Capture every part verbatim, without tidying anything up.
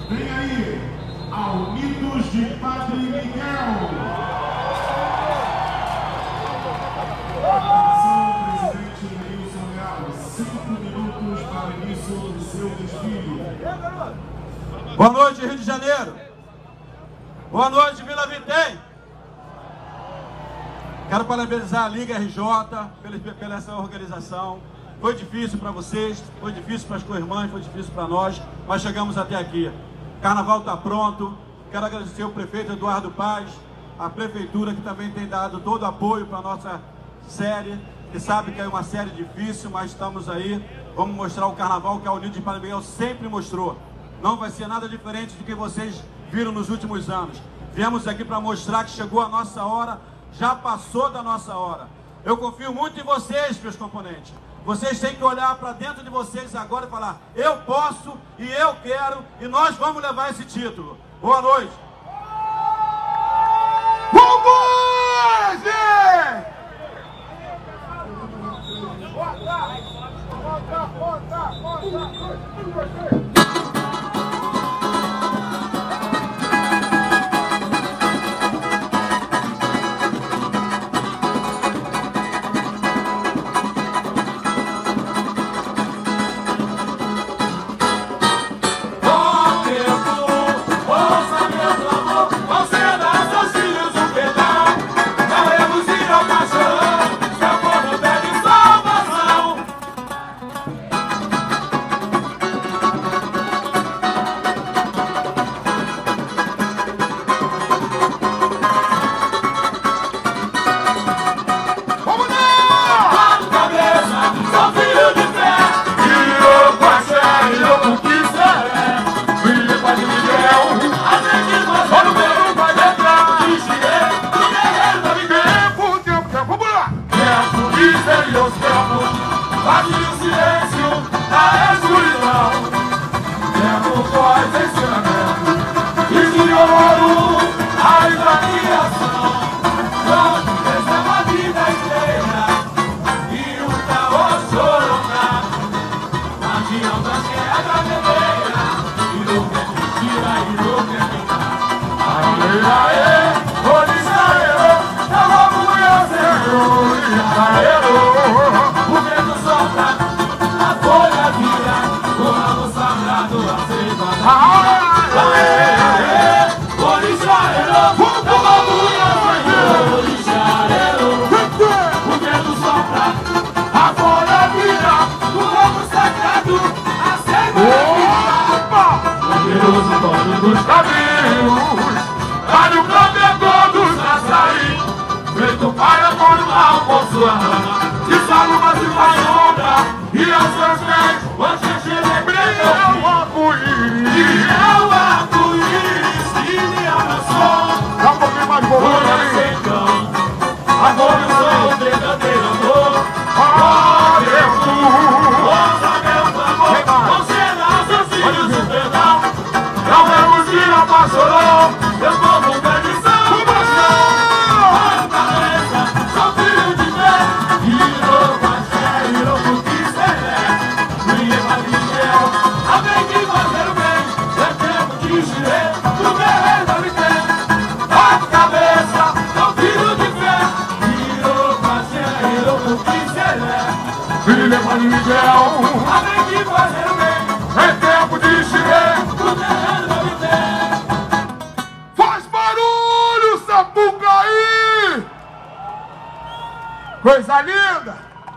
Vem aí, Unidos de Padre Miguel. Atenção, presidente Nilson Leal, cinco minutos para o início do seu desfile. Boa noite, Rio de Janeiro. Boa noite, Vila Vintém. Quero parabenizar a Liga R J pela, pela essa organização. Foi difícil para vocês, foi difícil para as co-irmãs, foi difícil para nós, mas chegamos até aqui. O carnaval está pronto. Quero agradecer ao prefeito Eduardo Paz, a prefeitura que também tem dado todo o apoio para a nossa série, que sabe que é uma série difícil, mas estamos aí. Vamos mostrar o carnaval que a Unidos de Padre Miguel sempre mostrou. Não vai ser nada diferente do que vocês viram nos últimos anos. Viemos aqui para mostrar que chegou a nossa hora, já passou da nossa hora. Eu confio muito em vocês, meus componentes. Vocês têm que olhar para dentro de vocês agora e falar: eu posso e eu quero e nós vamos levar esse título. Boa noite. Vambora, gente! Volta, volta, volta. Coisa linda!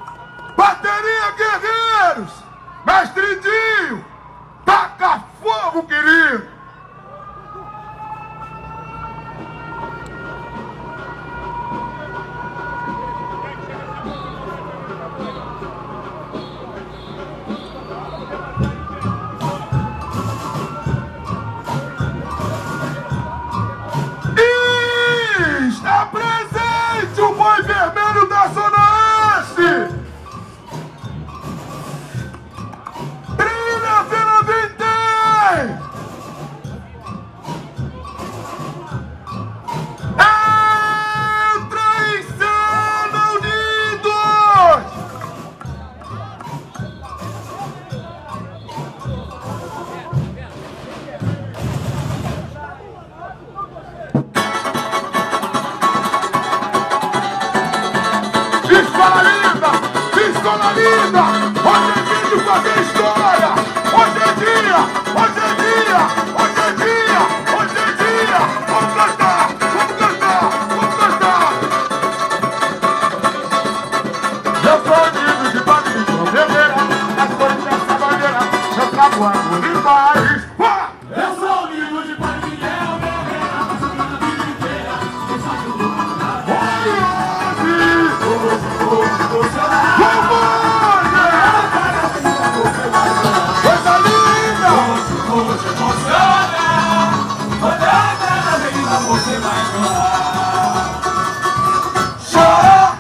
Bateria Guerreiros! Mestre Dinho! Taca fogo, querido! Zona Linda, hoje é dia de fazer história. Hoje é dia, hoje é dia, hoje é dia, hoje é dia. Vamos cantar, vamos cantar, vamos cantar. Eu sou amigo de Padre de Bandeira, as cores dessa bandeira, eu trago a cor e paz. Eu sou amigo de Padre Miguel, guerreira, mas eu na vida inteira, eu faço luta. Coisa linda! Você emociona, quando a terra vem, você vai chorar. Chora!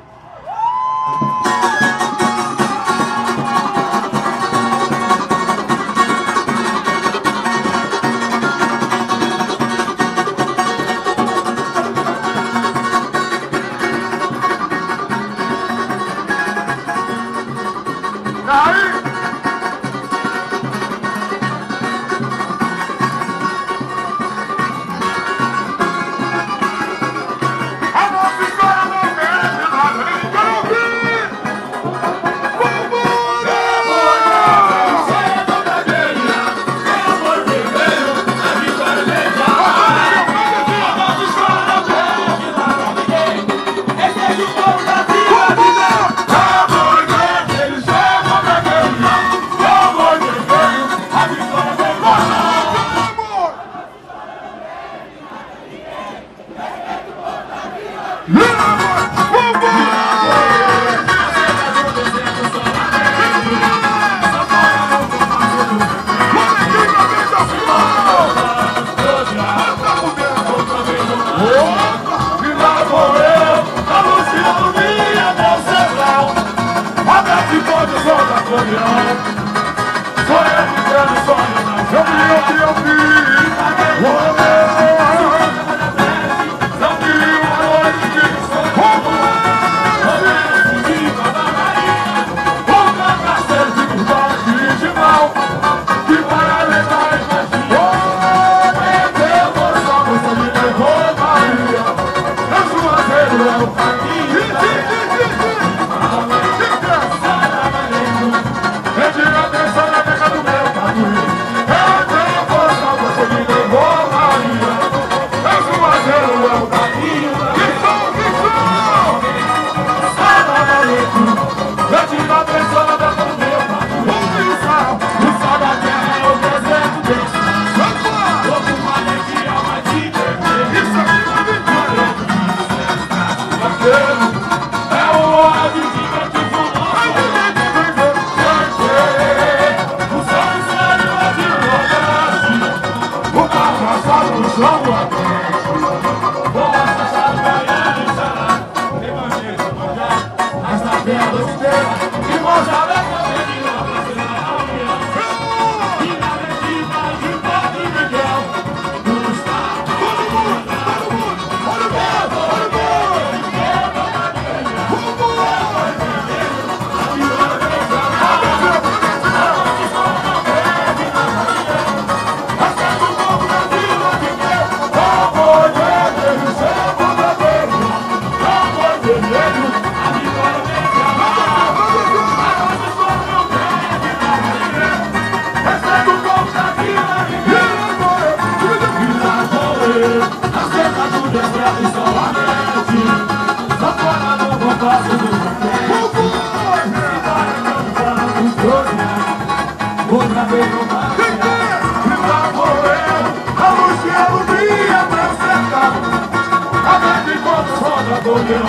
Aí! A nossa história não merece nada, nem quero ouvir! Vamos! Você é do Bragueira, é amor vermelho, a vitória legal. A nossa história não merece nada, ninguém. Esse é o povo da vida. Olha